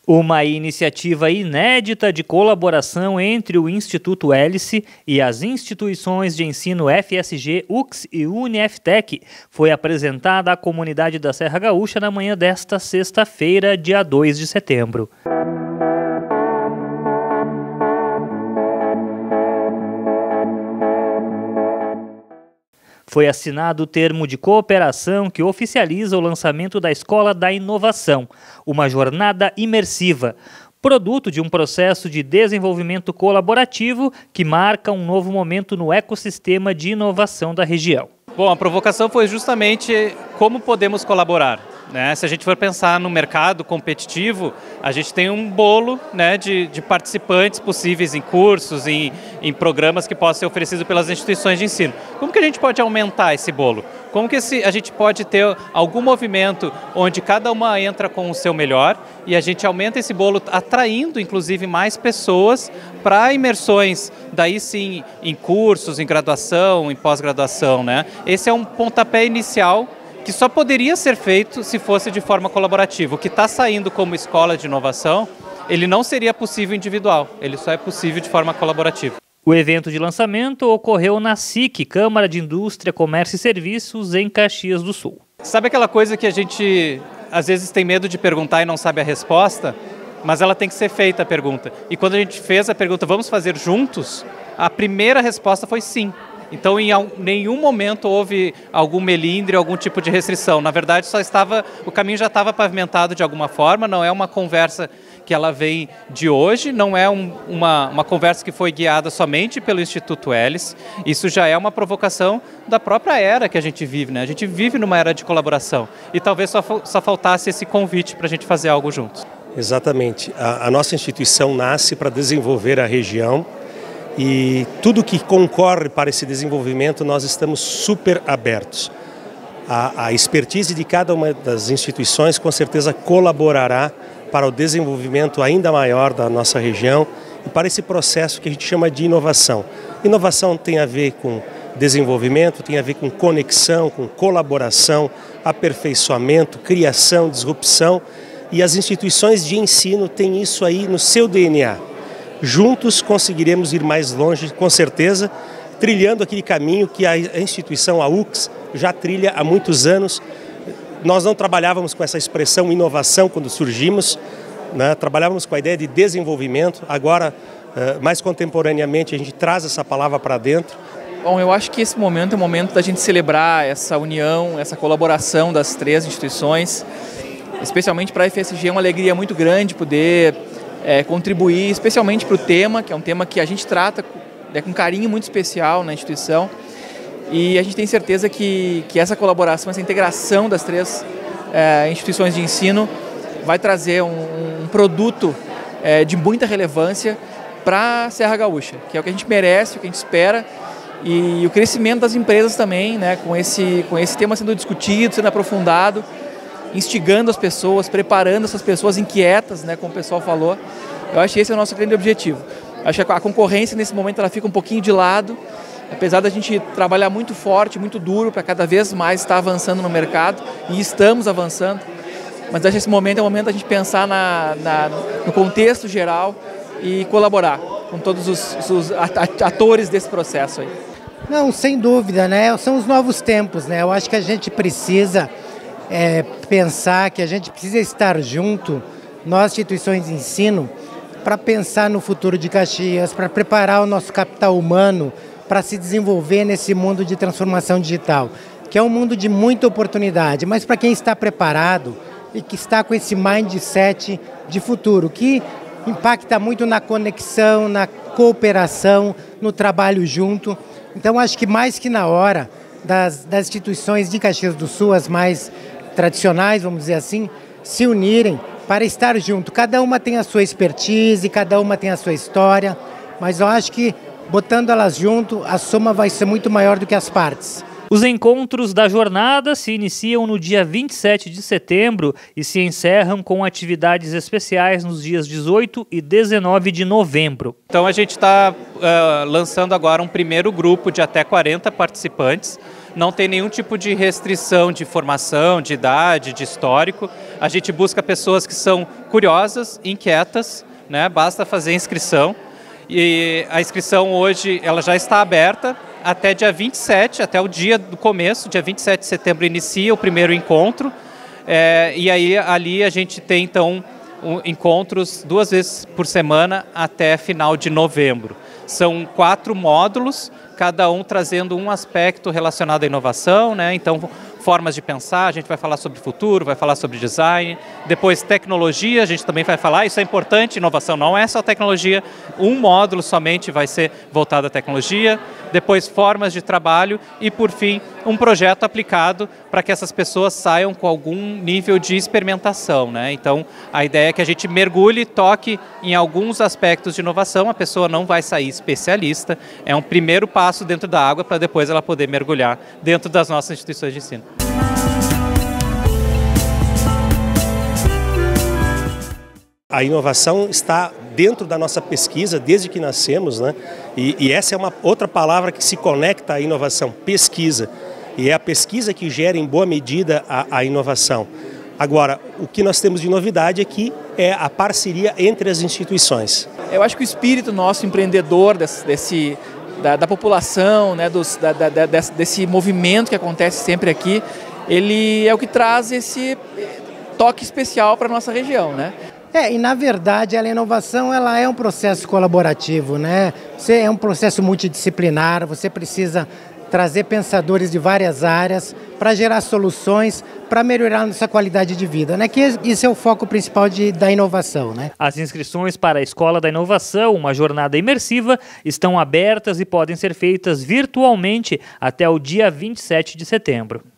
Uma iniciativa inédita de colaboração entre o Instituto Hélice e as instituições de ensino FSG, UX e UniFTech foi apresentada à comunidade da Serra Gaúcha na manhã desta sexta-feira, dia 2 de setembro. Foi assinado o termo de cooperação que oficializa o lançamento da Escola da Inovação, uma jornada imersiva, produto de um processo de desenvolvimento colaborativo que marca um novo momento no ecossistema de inovação da região. Bom, a provocação foi justamente como podemos colaborar. Se a gente for pensar no mercado competitivo, a gente tem um bolo de participantes possíveis em cursos, em programas que possam ser oferecidos pelas instituições de ensino. Como que a gente pode aumentar esse bolo? Como que a gente pode ter algum movimento onde cada uma entra com o seu melhor e a gente aumenta esse bolo, atraindo inclusive mais pessoas para imersões, daí sim em cursos, em graduação, em pós-graduação. Esse é um pontapé inicial que só poderia ser feito se fosse de forma colaborativa. O que está saindo como escola de inovação, ele não seria possível individual, ele só é possível de forma colaborativa. O evento de lançamento ocorreu na SIC, Câmara de Indústria, Comércio e Serviços, em Caxias do Sul. Sabe aquela coisa que a gente às vezes tem medo de perguntar e não sabe a resposta? Mas ela tem que ser feita a pergunta. E quando a gente fez a pergunta, vamos fazer juntos? A primeira resposta foi sim. Então, em nenhum momento houve algum melindre, algum tipo de restrição. Na verdade, o caminho já estava pavimentado de alguma forma, não é uma conversa que ela vem de hoje, não é uma conversa que foi guiada somente pelo Instituto Hélice. Isso já é uma provocação da própria era que a gente vive. A gente vive numa era de colaboração e talvez só faltasse esse convite para a gente fazer algo juntos. Exatamente. A nossa instituição nasce para desenvolver a região. E tudo que concorre para esse desenvolvimento, nós estamos super abertos. A expertise de cada uma das instituições com certeza colaborará para o desenvolvimento ainda maior da nossa região e para esse processo que a gente chama de inovação. Inovação tem a ver com desenvolvimento, tem a ver com conexão, com colaboração, aperfeiçoamento, criação, disrupção, e as instituições de ensino têm isso aí no seu DNA. Juntos conseguiremos ir mais longe, com certeza, trilhando aquele caminho que a instituição, a UX, já trilha há muitos anos. Nós não trabalhávamos com essa expressão inovação quando surgimos, trabalhávamos com a ideia de desenvolvimento. Agora, mais contemporaneamente, a gente traz essa palavra para dentro. Bom, eu acho que esse momento é o momento da gente celebrar essa união, essa colaboração das três instituições. Especialmente para a FSG é uma alegria muito grande poder contribuir, especialmente para o tema, que é um tema que a gente trata com carinho muito especial na instituição. E a gente tem certeza que essa colaboração, essa integração das três instituições de ensino vai trazer um produto de muita relevância para a Serra Gaúcha, que é o que a gente merece, o que a gente espera. E o crescimento das empresas também, com esse tema sendo discutido, sendo aprofundado, instigando as pessoas, preparando essas pessoas inquietas, como o pessoal falou. Eu acho que esse é o nosso grande objetivo. Eu acho que a concorrência nesse momento ela fica um pouquinho de lado, apesar da gente trabalhar muito forte, muito duro para cada vez mais estar avançando no mercado, e estamos avançando. Mas acho que esse momento é o momento da gente pensar no contexto geral e colaborar com todos os atores desse processo aí. Não, sem dúvida, são os novos tempos, Eu acho que a gente precisa pensar que a gente precisa estar junto, nós instituições de ensino, para pensar no futuro de Caxias, para preparar o nosso capital humano para se desenvolver nesse mundo de transformação digital, que é um mundo de muita oportunidade, mas para quem está preparado e que está com esse mindset de futuro, que impacta muito na conexão, na cooperação, no trabalho junto. Então, acho que mais que na hora das instituições de Caxias do Sul, as mais tradicionais, vamos dizer assim, se unirem para estar junto. Cada uma tem a sua expertise, cada uma tem a sua história, mas eu acho que botando elas junto, a soma vai ser muito maior do que as partes. Os encontros da jornada se iniciam no dia 27 de setembro e se encerram com atividades especiais nos dias 18 e 19 de novembro. Então a gente está lançando agora um primeiro grupo de até 40 participantes. Não tem nenhum tipo de restrição de formação, de idade, de histórico. A gente busca pessoas que são curiosas, inquietas, né? Basta fazer inscrição. E a inscrição hoje ela já está aberta até dia 27, até o dia do começo, dia 27 de setembro inicia o primeiro encontro. E aí ali a gente tem então encontros 2 vezes por semana até final de novembro. São 4 módulos, cada um trazendo um aspecto relacionado à inovação, né? Então, formas de pensar, a gente vai falar sobre futuro, vai falar sobre design, depois tecnologia, a gente também vai falar, isso é importante, inovação não é só tecnologia, um módulo somente vai ser voltado à tecnologia, depois formas de trabalho e, por fim, um projeto aplicado para que essas pessoas saiam com algum nível de experimentação, né? Então, a ideia é que a gente mergulhe, toque em alguns aspectos de inovação, a pessoa não vai sair especialista, é um primeiro passo dentro da água para depois ela poder mergulhar dentro das nossas instituições de ensino. A inovação está dentro da nossa pesquisa desde que nascemos, né? E essa é uma outra palavra que se conecta à inovação, pesquisa. E é a pesquisa que gera em boa medida a inovação. Agora, o que nós temos de novidade aqui é a parceria entre as instituições. Eu acho que o espírito nosso empreendedor da população, né, desse movimento que acontece sempre aqui, ele é o que traz esse toque especial para a nossa região, né? E na verdade a inovação ela é um processo colaborativo, né? É um processo multidisciplinar, você precisa trazer pensadores de várias áreas para gerar soluções para melhorar a nossa qualidade de vida, né? Que esse é o foco principal da inovação, né? As inscrições para a Escola da Inovação, uma jornada imersiva, estão abertas e podem ser feitas virtualmente até o dia 27 de setembro.